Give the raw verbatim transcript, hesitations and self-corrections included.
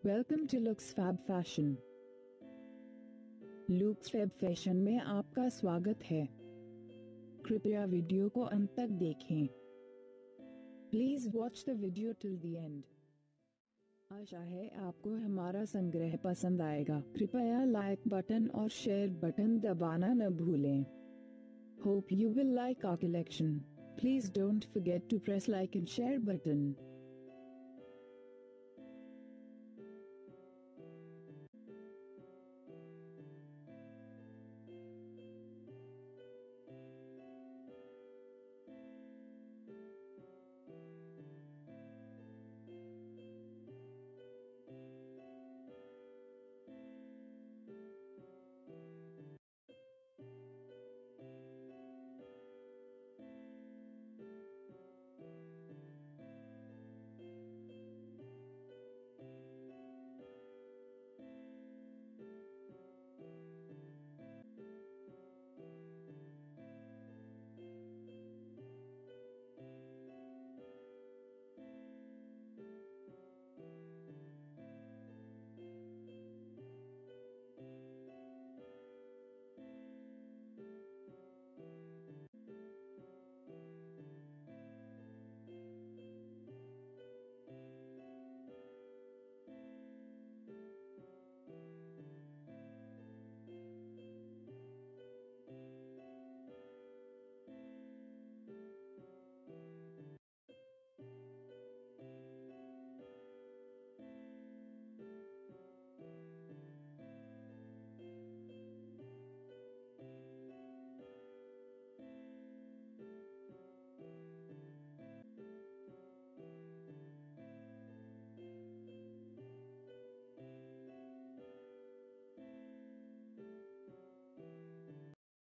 Welcome to looks fab fashion. Looks fab fashion में आपका स्वागत है। कृपया वीडियो को अंत तक देखें। Please watch the video till the end. आशा है आपको हमारा संग्रह पसंद आएगा। कृपया लाइक बटन और शेयर बटन दबाना न भूलें। Hope you will like our collection. Please don't forget to press like and share button.